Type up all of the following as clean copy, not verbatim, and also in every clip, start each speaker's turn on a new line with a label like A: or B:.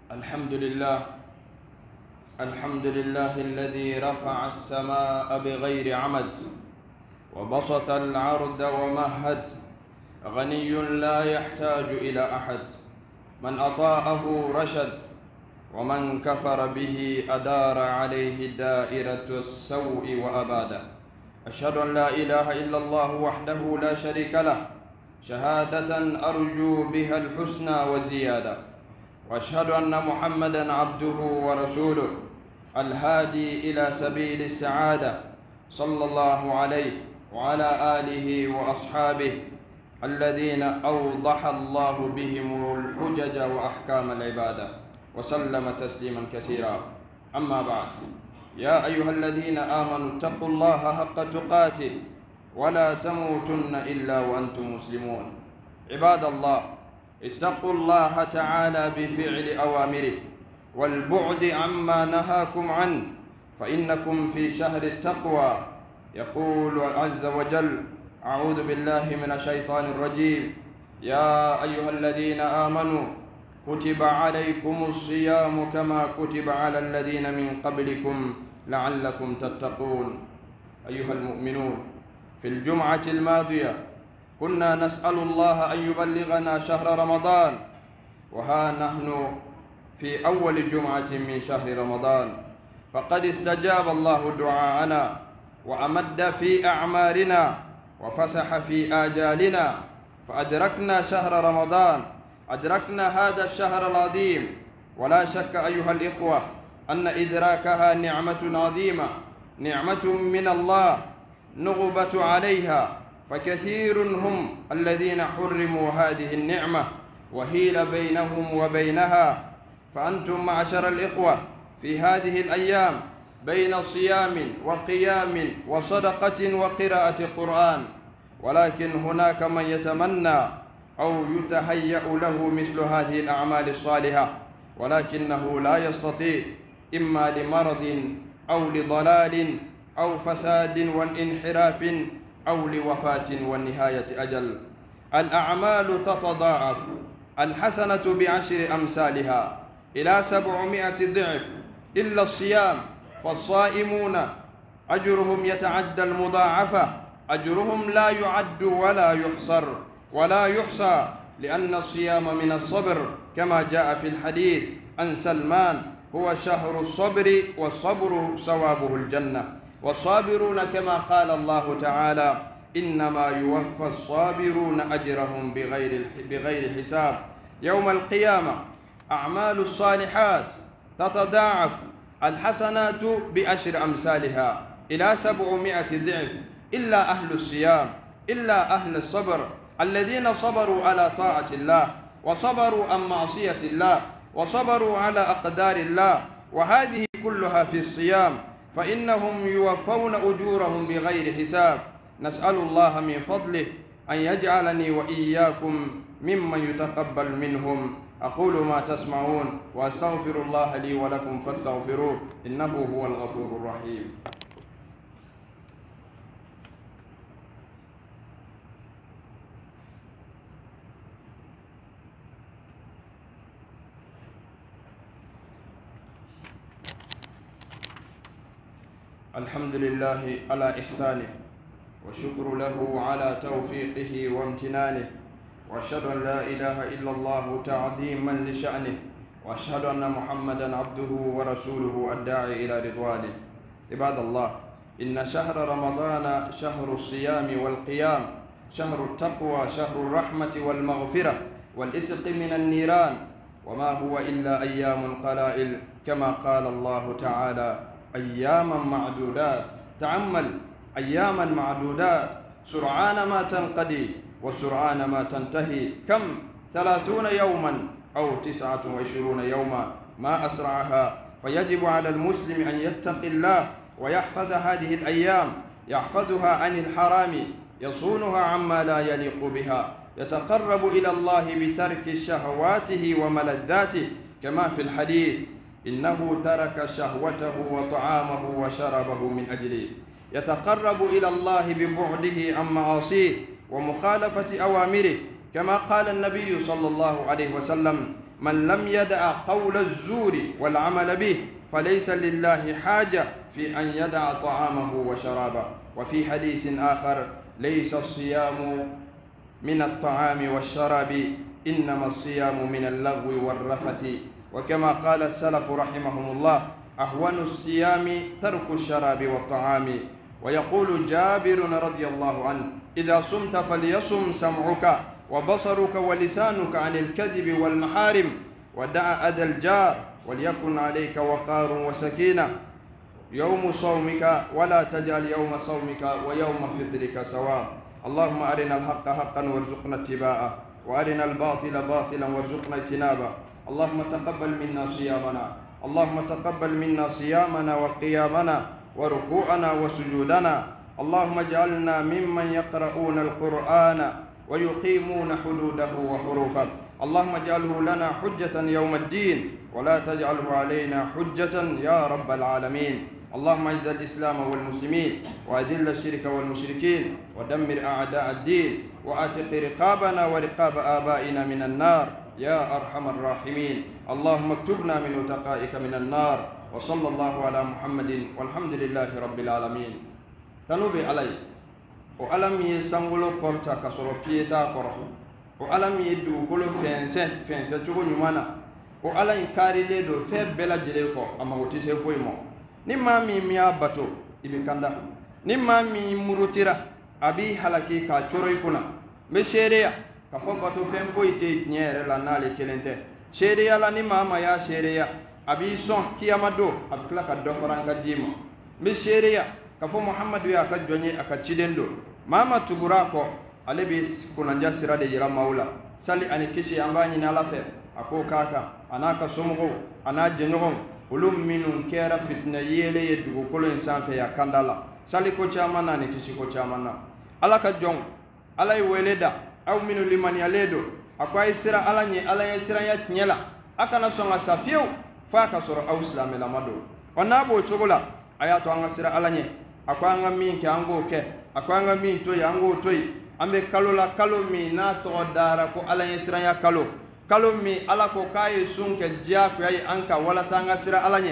A: الحمد لله الذي رفع السماء بغير عمد وبسط العرض ومهد، غني لا يحتاج إلى أحد، من أطاعه رشد ومن كفر به أدار عليه دائرة السوء وأبادا. أشهد أن لا إله إلا الله وحده لا شريك له شهادة أرجو بها الحسنى وزيادة، وأشهد أن محمدًا عبده ورسوله الهادي إلى سبيل السعادة، صلى الله عليه وعلى آله وأصحابه الذين أوضح الله بهم الحجج وأحكام العبادة، وسلم تسليما كثيرا. أما بعد، يا أيها الذين آمنوا اتقوا الله حق تقاته ولا تموتن إلا وأنتم مسلمون. عباد الله، اتقوا الله تعالى بفعل أوامره والبعد عما نهاكم عنه، فإنكم في شهر التقوى. يقول عز وجل: أعوذ بالله من الشيطان الرجيم، يا أيها الذين آمنوا كتب عليكم الصيام كما كتب على الذين من قبلكم لعلكم تتقون. أيها المؤمنون، في الجمعة الماضية كنا نسأل الله أن يبلغنا شهر رمضان، وها نحن في أول جمعة من شهر رمضان، فقد استجاب الله دعاءنا وأمد في أعمارنا وفسح في آجالنا، فأدركنا شهر رمضان، أدركنا هذا الشهر العظيم. ولا شك أيها الإخوة أن إدراكها نعمة عظيمة، نعمة من الله نغبت عليها، فكثير هم الذين حرموا هذه النعمة وهيل بينهم وبينها. فأنتم معشر الإخوة في هذه الأيام بين صيام وقيام وصدقة وقراءة قرآن، ولكن هناك من يتمنى أو يتهيأ له مثل هذه الأعمال الصالحة ولكنه لا يستطيع، إما لمرض أو لضلال أو فساد وانحراف أو لوفاة والنهاية أجل. الأعمال تتضاعف، الحسنة ب10 أمثالها إلى 700 ضعف، إلا الصيام، فالصائمون أجرهم يتعدى المضاعفة، أجرهم لا يعد ولا يحصر ولا يحصى، لأن الصيام من الصبر، كما جاء في الحديث عن سلمان: هو شهر الصبر والصبر ثوابه الجنة، والصابرون كما قال الله تعالى: إنما يوفى الصابرون أجرهم بغير حساب. يوم القيامة أعمال الصالحات تتضاعف، الحسنات ب10 أمثالها إلى 700 ضعف، إلا أهل الصيام، إلا أهل الصبر الذين صبروا على طاعة الله وصبروا عن معصية الله وصبروا على أقدار الله، وهذه كلها في الصيام، فإنهم يوفون أجورهم بغير حساب. نسأل الله من فضله أن يجعلني وإياكم ممن يتقبل منهم. أقول ما تسمعون وأستغفر الله لي ولكم فاستغفروه، إنه هو الغفور الرحيم. الحمد لله على إحسانه، وشكر له على توفيقه وامتنانه، وأشهد أن لا إله إلا الله تعظيما لشأنه، وأشهد أن محمدا عبده ورسوله الداعي إلى رضوانه. عباد الله، إن شهر رمضان شهر الصيام والقيام، شهر التقوى، شهر الرحمة والمغفرة والإتق من النيران، وما هو إلا أيام قلائل، كما قال الله تعالى: أياما معدودات. تأمل، أياما معدودات، سرعان ما تنقضي وسرعان ما تنتهي. كم 30 يوما أو 29 يوما، ما أسرعها. فيجب على المسلم أن يتقي الله ويحفظ هذه الأيام، يحفظها عن الحرام، يصونها عما لا يليق بها، يتقرب إلى الله بترك شهواته وملذاته، كما في الحديث: إنه ترك شهوته وطعامه وشربه من أجلي. يتقرب إلى الله ببعده عن معاصيه ومخالفة أوامره، كما قال النبي صلى الله عليه وسلم: من لم يدع قول الزور والعمل به فليس لله حاجة في أن يدع طعامه وشرابه. وفي حديث آخر: ليس الصيام من الطعام والشراب إنما الصيام من اللغو والرفث. وكما قال السلف رحمهم الله: أهون الصيام ترك الشراب والطعام. ويقول جابر رضي الله عنه: إذا صمت فليصم سمعك وبصرك ولسانك عن الكذب والمحارم، ودع أذى الجار، وليكن عليك وقار وسكينة يوم صومك، ولا تجعل يوم صومك ويوم فطرك سواء. اللهم أرنا الحق حقا وارزقنا اتباعه، وأرنا الباطل باطلا وارزقنا اجتنابه. اللهم تقبل منا صيامنا، اللهم تقبل منا صيامنا وقيامنا وركوعنا وسجودنا. اللهم اجعلنا ممن يقرؤون القرآن ويقيمون حدوده وحروفه. اللهم اجعله لنا حجة يوم الدين، ولا تجعله علينا حجة يا رب العالمين. اللهم اعز الإسلام والمسلمين، وأذل الشرك والمشركين، ودمر أعداء الدين، وأعتق رقابنا ورقاب آبائنا من النار يا أرحم الراحمين. اللهم اكتبنا من عتقائك من النار. وصلى الله على محمد والحمد لله رب العالمين. تنوبي علي وألم يسنغلو كورتا كسرو بيتا كورو وألم يدو كلو فنسة تقول نمانا وألم كاري لدو في بلا جليكو أما وتسي فويمو نما مي ميا باتو إبي كندا نما مي مروتيرا أبي حلقي كاتشورو يكونا مشيريا كفو باتو فين فويتي نير لنالي كلنته شيريا لنما ما يا شيريا أبي صن كيامدو أبكلا كدوفران كديما مشيريا كفو محمد يا كجوني أكتشيدندو ماما تغراكو ألبيس كونانجا سيرا دي جرا مولا سالي أني كيشي أمباني نالافه أكو كاكا أنا كسومغو أنا جنوغو ولوم منون كيرا فتنة يلي يدغو كل إنسان فيا كاندالا سالي كو چامانا أني كيشي كو چامانا ألا كجون ألا يوليدا أو منو لمن يليدو أكو أي سيرا ألا ني ألا يسيرا يتنيلا أكنا سونغا سافيو فاكا سورو أو سلامي لامدو ونابو چوغولا ayato anga sira alanye akwa anga min ke ango ke akwa anga min to yango toy ambe kalola kalo mi na to dara ko alanye sira ya kalo mi ala ko kay sun ke jia ko ay anka wala sanga sira alanye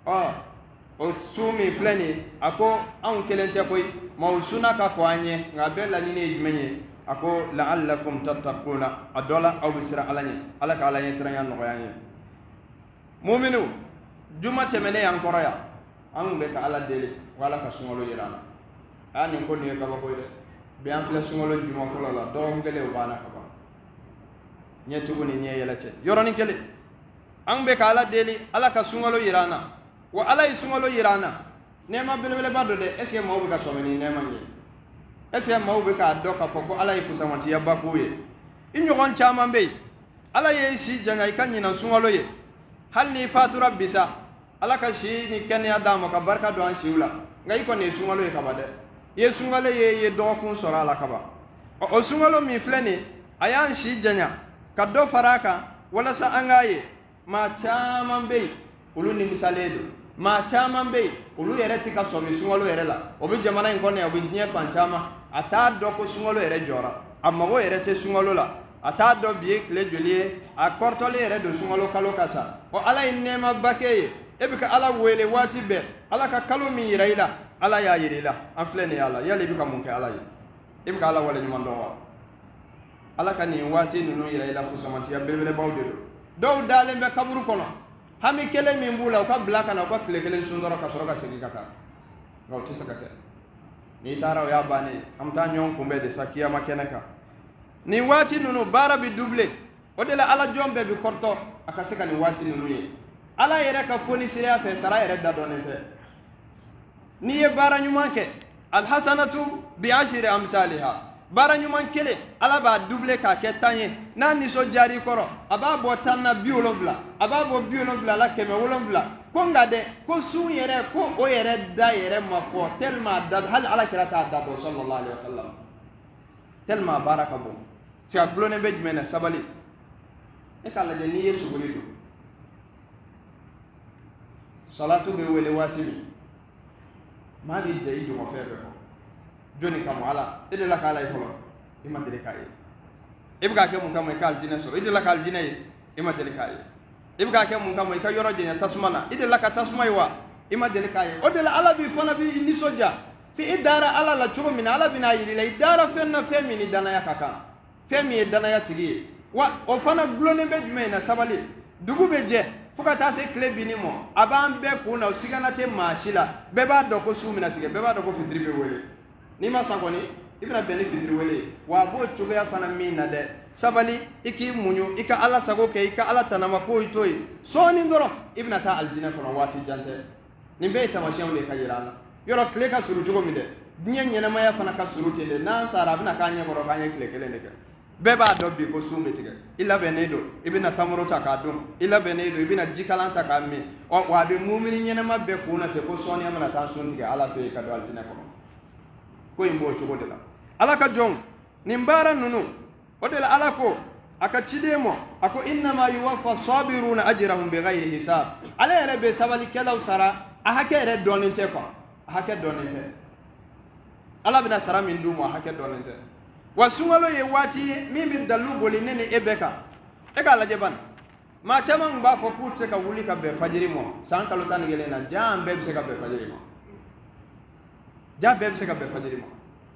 A: o sumi fleni ako an kelente koy mausuna ka ko anye ngabela ni ne menye ako la'allakum tattaquna adola aw sira alanye ala ka alanye sira ya no yanye mu'minu juma temene yankoro ya an be ka ala deli wala ka sungolo yirana ani ko ni ka ba ko de be an fla sungolo juma fula la do ngele o bana ka ba nyeti woni nye yela che yoroni kele an be ka ala deli ala ka sungolo yirana wa ala yi sungolo yirana nema belebele bado de est ce que mawu ka someni nema ni est ce que mawu be ka do ka fo ko ala yi fusamati ya bakuye inyo gon chama be ala yi si janga ikanyi na sungolo ye hal ni fatura bisa ala ka shi ni kenya damo ka barka do an shiula ngai ko ne sungalo e kabade ye sungalo ye do kun sora ala kaba o sungalo mi fleni ayan shi janya ka do faraka wala sa angaye ma chama be ulu ni misaledo ma chama be ulu yere tika so mi sungalo yere la o bi jamana en ko ne obi nye fan chama ata do ko sungalo yere jora amma wo yere te sungalo la ata do biye kle jolie a kortole yere do sungalo kalo kasa o ala inema bakeye ebika ala wele wati be ala ka kalo mi yiraila ala ya yirila an flene ala yale bika munke ala yi ebika ala wala nyuma ndo wa ala ka ni wati nunu yiraila fu samanti ya belebele bawde do dale be kaburu kono hami kele mi mbula ka blaka na ka kele kele sundoro ka soro ka sigi kaka raw tisaka ke ni tara ya bani amta nyon kumbe de sakia makeneka ni wati nunu bara bi double o de la ala jombe bi korto akaseka ni wati nunu ye ala yere ka foni sira fe sara yere da donete ni ye bara nyuma ke al hasanatu bi ashri amsalha bara nyuma kele ala ba double ka ke tanye na ni so jari koro aba bo tanna biolobla aba bo biolobla la keme wolobla ko ngade ko su yere ko o yere da yere ma fo tellement da hal ala kirata da do sallallahu alaihi wasallam tellement baraka bo ci ablone be jmena sabali e kala de ni yesu bolido salatu be wele wati mi ma bi jayi do febe ko joni kam ala ede la kala ifolo imandere kay ibga ke mun kam kal jine so ede la kal jine ima delikaye ibga ke mun kamo ka yoro jenya tasmana ide la ka tasmai wa ima delikaye o de la ala bi fana bi ni soja si idara ala la chugo min ala bina yiri la idara fenna femi ni dana ya kaka femi dana ya tigi wa o fana glone be jume na sabali dugu be je fuka ta se kle binimo aban be ko na sigana te mashila be ba do ko sumina tige be ba do ko fitri be wele ni ma sankoni ibna beni fitri wele wa bo chugo ya fana mina de sabali iki munyu ika ala sago ke ika ala tanama ko itoy so ni ndoro ibna ta aljina kono wati jante ni be tamashiyan le kayirana yoro kle ka suru chugo mi de dinya nyena maya fana ka suru te de nan sara bina kanye moro kanye kle kele ne beba do bi ko sumbe tige illa benedo ibina tamro ta ka dum illa benedo ibina jikalanta ka mi o wa be mu'mini nyena mabbe ko na te ko soni amana ta sun tige ala fe ka do altina ko imbo chugo de la ala ka jong nimbara nunu o de la ala ko aka cidemo ako inna ma yuwaffa sabiruna ajrahum bighayri hisab ala yere be sabali kelaw sara a hakere doninte ko a hakere doninte ala bina sara min dumo a hakere doninte wasungalo ye wati mimi dalu boli nene ebeka e ka laje ban ma chamang ba fo pour se ka wuli ka be fajiri mo san kalo tan gele na jam be se ka be fajiri mo ja be se ka be fajiri mo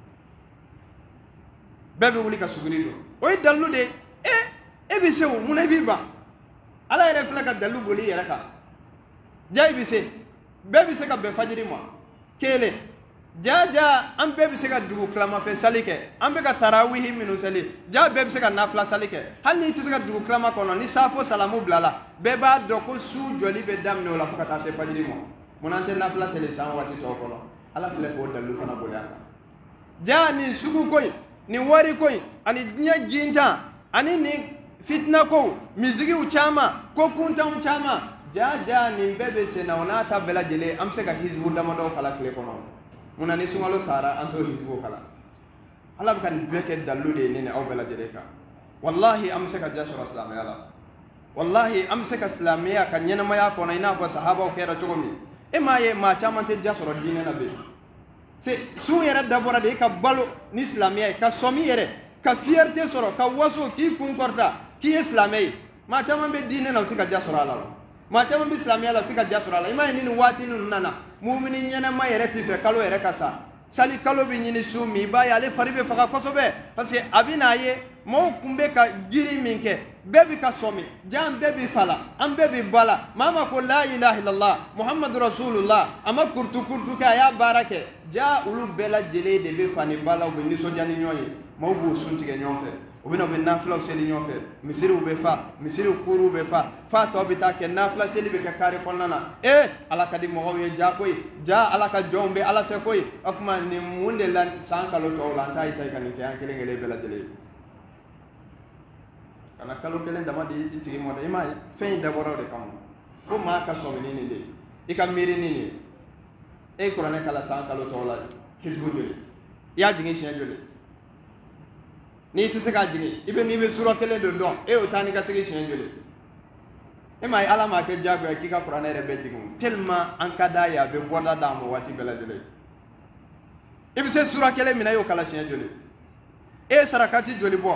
A: bebe wuli ka suguni do o dalu de e bi se o muna bi ba ala yere fla ka dalu boli yere ka jay bi se bebe se ka be fajiri mo kele jaja am bebe se ka dugu klama fe salike am be ka tarawih minu sali ja bebe se ka nafla salike hal ni ti se ka dugu klama kono ni safo salamu blala beba do ko su joli be damne wala faka ta se fajiri mo munante nafla sele san wati to kono ala fle ko dalu fana boya ja ni sugu koy ni wari koy ani nya jinta ani ni fitna ko mizigi uchama ko kunta uchama jaja ni bebe se na onata bela jele am se ka hizbu damado kala kle kono munani sungalo sara anto hizbu kala ala kan beke dalude nene aw bela jeleka wallahi amsaka jasur islam yala wallahi amsaka islamiya kan yana maya ko na ina fa sahaba ko era chogomi e maye ma chamante jasur dine na be se su yere dabora de ka balo ni islamiya ka somi yere ka fierté soro ka waso ki kun korta ki islamiya ma chamambe dine na tika jasur ala ma chamambe islamiya la tika jasur ala ima ni wati nana mu'minin yana ma yere tife kalo yere kasa sali kalo bi nyini sumi ba ya le faribe faka kosobe parce que abina ye mo kumbe ka giri minke bebi ka somi jam bebi fala am bebi bala mama ko la ilaha illallah muhammadur rasulullah ama kurtu ka ya barake ja ulu bela jele de be fani bala be ni sojani nyoyi mo bu suntige nyofe obina be nafla seli nyofe misiru be fa misiru kuru be fa to bita ke nafla seli be ka kare konnana ala kadi mo ye ja koy ja ala ka jombe ala fe koy akuma ni munde lan sankalo to lan tay say kan ke an kele ngele bela jele kana kalo kelen dama di tigi mo de imay fe daboro de kam fo ma ka so ni de ika miri ni e kurane kala sankalo to la hizbu jole ya jingi shen jole ni tise ka jigi ibe ni be sura kelen do don e o tani ka sigi shen jole e may ala ma ke jago ki ka kurane re be jigi tellement an kada ya be boda da mo wati bela jole ibe se sura kelen mina yo kala shen jole e sarakati jole bo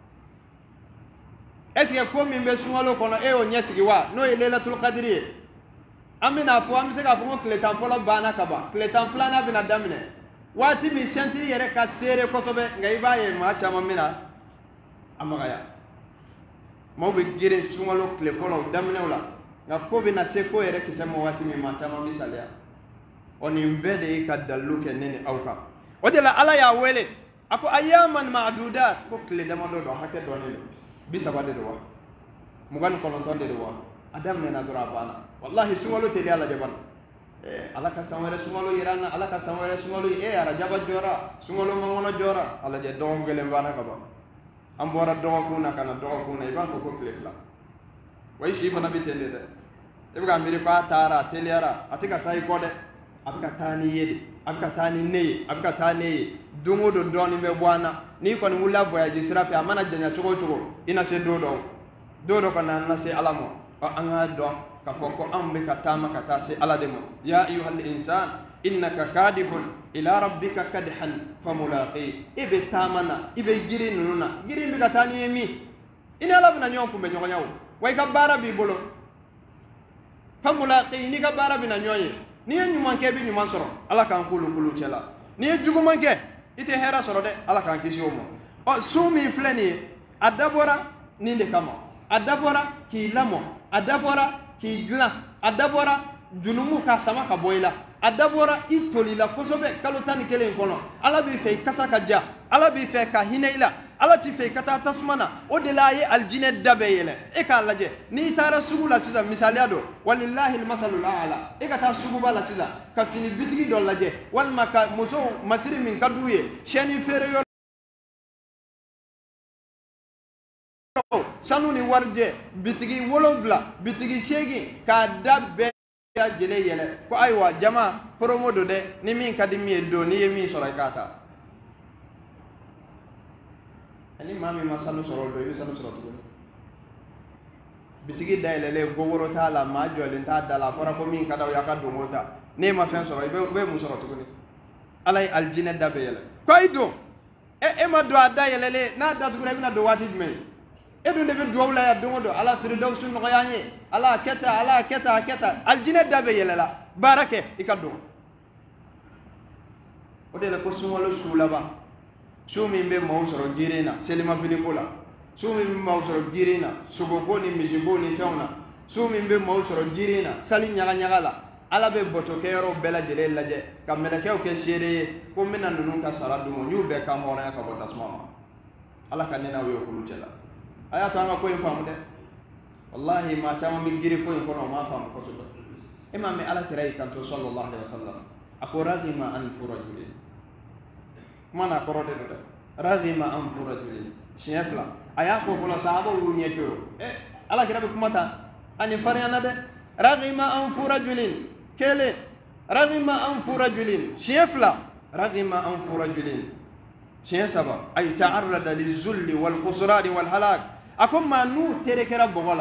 A: est-ce que comme me sumalo kono e o nyesigi wa no lailatul qadri amina fo am se ka fo kle tan fo la bana kaba kle tan flana bina damine wati mi sentiri yere ka sere ko sobe ngai baye ma chama mina amagaya mo be gire sumalo kle fo la damine wala nga ko bina se ko yere ki samo wati mi ma chama mi salia oni mbede ka daluke nene awka o de la ala ya wele ako ayaman ma'dudat ko kle damado do hakke do ne bisa bade do wa mugan ko non tonde do wa adam ne na dura bana wallahi sumalo te ala jaban ala ka samare sumalo irana ala ka samare sumalo ara jaba jora sumalo mangono jora ala je do ngele bana ka ba am bora do ko na kana do ko na iba fo ko klefla way shi fa nabi tende de e ga miri ko atara teliara atika tay ko de abika tani yede abika tani ne abika tani dungo do doni be bwana ni ko ni wula voyage sirafi amana janya chogo ina se dodo kana na se alamo anga do ka foko ambe katama kata se alademo ya ayyuhal insan innaka kadihun ila rabbika kadhan famulaqi ibe tamana ibe giri nununa giri mi katani yemi ina labna nyonku be nyawo
B: way ka bara bi bolo famula qi ni ka bara bi na nyoye ni nyuman ke bi nyuman soro ala kan kulu kulu cela ni juguman ke ite hera soro de ala kan kisi o mo o sumi fleni adabora ni de kama adabora ki lamo adabora ki gla adabora junumu ka sama ka boyla adabora itolila kosobe kalo tani kelen kono ala bi fe kasa ka ja ala bi fe ka hineila ala ti fe kata tasmana o de la ye aljine dabe yele e ka laje ni tara sugu la siza misali ado walillahi almasalul aala e ka ta sugu bala siza ka fini bitigi do laje wal maka muso masiri min kaduye sheni fere yo sanu ni warje bitigi wolonvla bitigi shegi ka dabbe ya jele yele ko aywa jama promo do de ni min kadimi do ni yemi soro kata ani mami masalu soro do yi salu soro to bitigi dailele gogoro ta la ma jolin ta dala fora ko min kada ya ka do mota ne ma fen soro be mu soro to ni alay aljina dabe yele ko ido e ma do ada yelele na da to na do wati me edu ndebe duwla ya dongodo ala firdaus no yanye ala keta aljina dabe yelela barake ikado odele ko sumolo sulaba sumi mbe mawsoro girena selima filikola sumi mbe mawsoro girena sugogo ni mijibo ni fauna sumi mbe mawsoro girena sali nyaga la ala be boto kero bela jele laje kamela kew ke shere ko mena nunun ka saradu mo nyube ka hona ka botasmama ala kanena we ko lutela aya to anga ko en famu de wallahi ma chama mi giri ko en kono ma famu ko to imam ala tirai kan to sallallahu alaihi wasallam ako raghima an furajul mana korode de raghima an furajul shefla aya ko fola sahaba wu nyeto ala kira be kumata ani fariana de raghima an furajul kele raghima an furajul shefla raghima an furajul shefaba ay ta'arrada lizulli wal khusran wal halak akom manu terekera bogola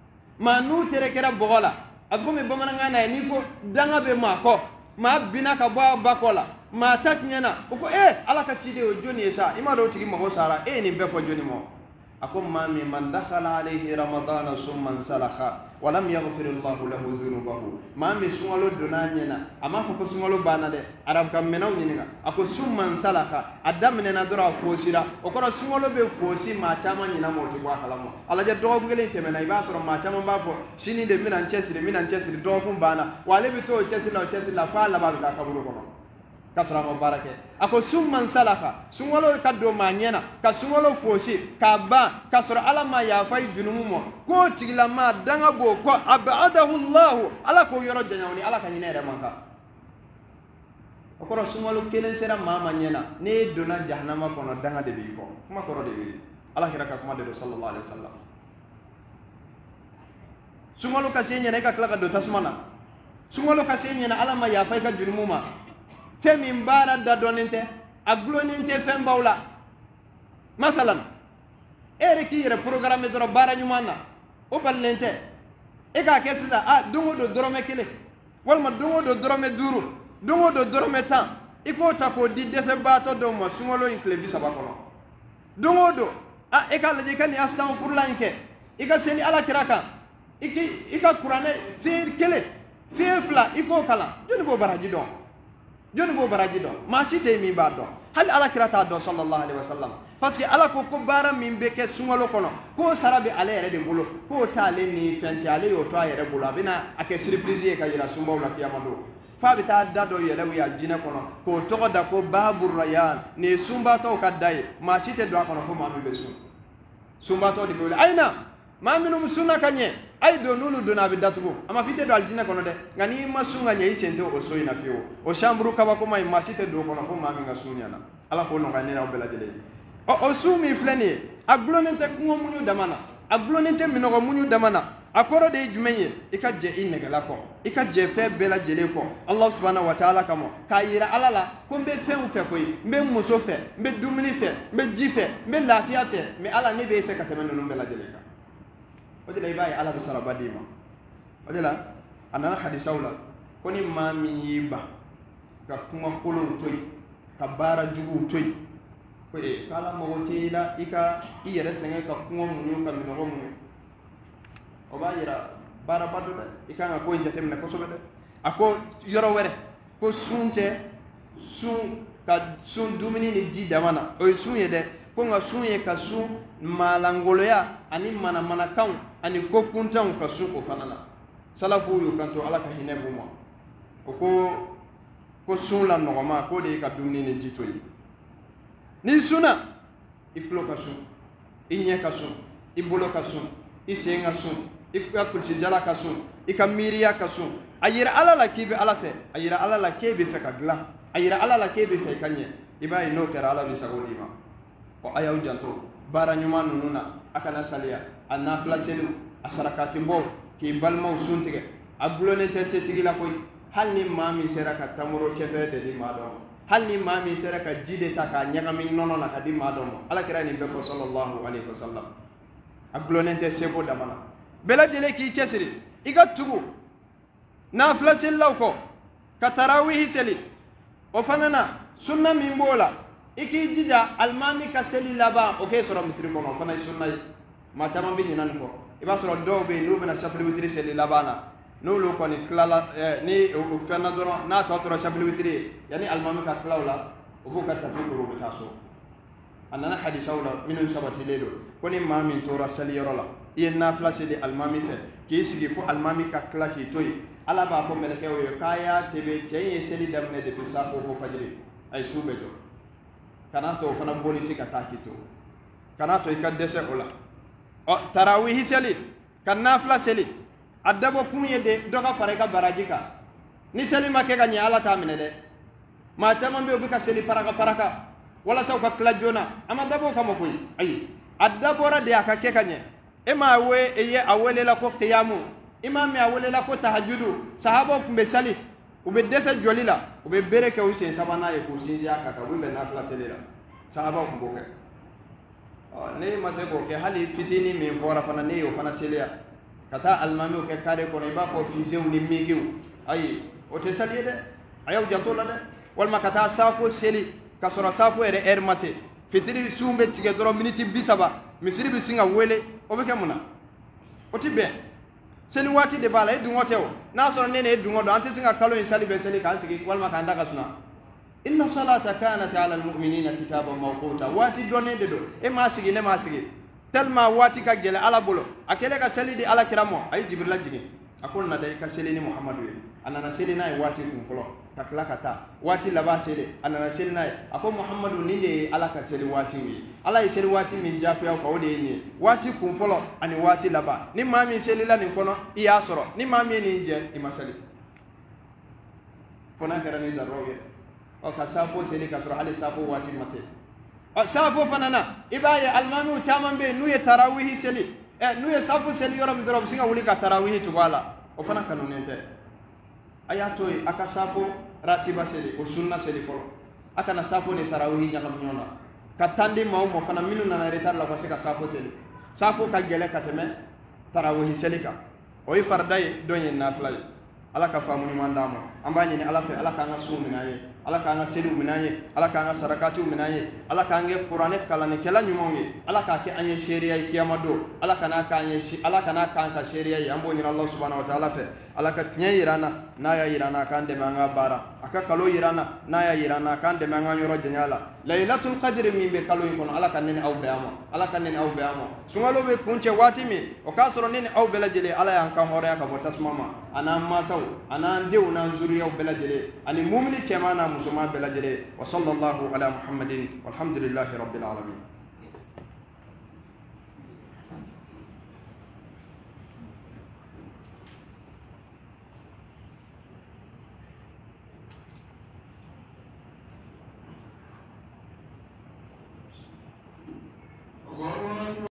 B: agomi bamananga na ni ko danga be mako ma bina ka ba bakola ma tatnyana ko ala ka tide o joni esa ima do tigi mo sara ni be fo joni mo akom ma mi man dakhala alayhi ramadana summan salakha wa lam yaghfir Allah lahu dhunubahu ma mi sungalo donanyena ama fo ko sungalo bana de arab kam menaw nyinga ako summan salakha adamne na dora fosira o ko sungalo be fosi ma tama nyina mo to kwa kala mo ala je do ngele temena iba soro ma tama ba fo sini de minan chesiri do kum bana wale bi to chesiri la fa la ba ka kabulu kono kasra mubarake ako summan salakha sungalo kaddo ma nyena ka sungalo fosi ka ba kasra ala ma ya fay junumumo ko tigla ma danga go ko abadahu Allah ala ko yoro janyawni ala ka nyine re manka ko sungalo kelen sera ma nyena ne dona jahannama kono danga de bi ko kuma ko de bi ala kiraka kuma de sallallahu alaihi wasallam sungalo ka senya ne ka kala do tasmana sungalo ka senya na ala ma ya fay ka junumuma femi mbara da donente aglonente fembawla masalan ki yere programme doro bara nyumana o ballente e ka kesida dungo do dorome kele walma dungo do dorome duru dungo do dorome tan iko tako di dese bato do mo sungolo inklebi sabakono dungo do e ka laje kan astaghfirullah inke ika seli ala kiraka ika qur'ane fi kele fi fla iko kala joni bo baraji do ma site mi ba do hal ala kirata do sallallahu alaihi wasallam parce que ala ko bara min be ke sungalo kono ko sarabe ale yere de bolo ko tale ni fenti ale yo to yere bolo bina ake surprise ka yira sumbaw la kiyamado fa bi ta dado yele wi aljina kono ko to da ko babur rayan ne sumba to ka dai ma site do kono fo ma mi be sumba to di bolo aina ma minum sunna kanye ay do nulu do na bi datugo ama fite do aljina kono de ngani masunga nye isente o so ina fiwo o shambru kaba ko mai masite do kono fo mami nga sunya na ala ko no ngani na obela jele o sumi fleni aglonente ko munyu damana aglonente minogo munyu damana akoro de jumenye ikaje inegala ko ikaje fe bela jele ko Allah subhanahu wa ta'ala kamo kayira alala ko be fe u fe ko mbe muso fe mbe dumini fe mbe jife mbe lafiya fe me ala ne be fe ka temenu bela jele ka odela ibai ala bisara badima odela anana hadisawla koni mami yiba ka kuma kolon toy ka bara jugu toy ko kala mo tila ika iyere senge ka kuma munyo ka minogo munyo o ba yira bara badu de ikanga ko njatem ne ko sobe de ako yoro were ko sunte sun ka sun dumini ni ji damana o sun ye de ko nga sun ye ka sun malangoloya ani mana kan ani ko kuntan ka sun o fanana salafu yu kanto ala ka hine buma ko sun la nogoma ko de ka dumini ni ji toyi ni suna iplo ka sun inye ka sun ibolo ka sun isenga sun ikapulsi jala ka sun ikamiriya ka sun ayira ala la kibe ala fe ayira ala la kebe fe ka gla ayira ala la kebe fe kanye ibai no kera ala bi sagoli ma o ayaw janto bara nyuma nununa akana saliya anafla selu asarakati mbo ki balma usuntige ablone te setigi la koy halni mami sera ka tamuro chefe de di madom halni mami sera ka jide ta ka nyagami nono na ka di madom ala kira ni be fo sallallahu alaihi wasallam ablone te sebo damana bela jele ki chesiri iga tugu nafla sellaw ko ka tarawih seli o fanana sunna min bola iki jija almami ka seli laba o ke soro misri ko no fana sunna ma tama bi nan ko iba soro dobe no bena safri witri seli labana no lo ko ni klala ni o fana doro na to soro safri witri yani almami ka klawla o bu ka tafi ko ro taso anana hadisawla minun sabati lelo ko ni mami to rasali yorola yen nafla seli almami fe ki sigi fu almami ka klaki toyi ala ba fo meleke o kaya sebe jeye seli damne de bisa fo fajiri ay sube to kana to fana boni sika takito kana to ikad dese ola o tarawih seli kan nafla seli adabo kunye de doga fareka barajika ni seli make ga nyala ta minede ma chama mbe obuka seli paraka wala saw ka klajona ama dabo kama koy ay adabo ra de akake kanye ema we eye awele la ko qiyamu imam ya awele la ko tahajjudu sahaba kumbe sali ube desa jolila ube bereke o sen sabana e ko sinji aka ka ube nafla selira sahaba kumbo ke ne mase ko ke hali fitini min fora fana ne yo fana telia kata almami o ke kare ko ne ba ko fise ni migiu ay o te sali de ayaw jantola de wal makata safo seli kasora safo ere mase fitiri sumbe tige doro miniti bisaba misiri bisinga wele obeke muna otibe seni wati de bala edu ngoteo na so nene edu ngodo anti singa kalo insali be seli kan sigi wal makanda kasuna inna salata kanat ala almu'minina kitaban mawquta wati donne de do e ma sigi ne ma sigi telma wati ka gele ala bolo akele ka seli di ala kiramo ay jibril jigi akol na day ka seli ni muhammadu anana seli na wati kun folo katla kata wati laba seli anana seli na ako muhammadu ni de ala ka seli wati wi ala yi seli wati min japu ya ko de ni wati kun folo ani wati laba ni mami seli la ni kono iya soro ni mami ni je i masali fona kera ni daroye o ka safo seli ka soro hali safo wati masali o safo fanana ibaye almami utaman be nuye tarawih seli nuye safo seli yoram dorob singa wuli ka tarawih tubala o fana kanunente ayato aka safo ratiba seli o sunna seli folo aka na safo ni tarawih nyangam nyona katandi mo fana minu na retar la ko se ka safo seli safo ka gele kateme tarawih seli ka o fardai donye nafla ala ka famu ni mandamo ambanye ni ala fe ala ka nga suminaye ala ka nga seli minaye ala ka nga sarakatu minaye ala ka nge qur'ane kala ne kala nyumonge ala ka ke anye sheria kiyamado ala kana ka anye ala kana ka sheria ambo ni Allah subhanahu wa ta'ala fe ala ka nye irana na ya irana kan de manga bara aka kalo irana na ya irana kan de manga nyoro jenyala lailatul qadr min be kalo yin kono ala kan ne au beamo ala kan ne au beamo sungalo be kunche watimi o ka soro ne au bela jele ala yan kan hore ka botas mama ana masaw ana ndew na zuriya bela jele ani mu'mini chemana musuma bela jele wa sallallahu ala muhammadin walhamdulillahi rabbil alamin